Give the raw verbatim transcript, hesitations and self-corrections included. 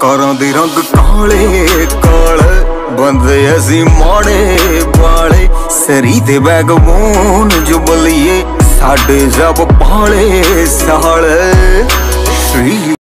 कारां दे रंग काले काले बंदे असी माड़े वाले सरी दे बैगबोन जो बलिए साडे जब पाले साले।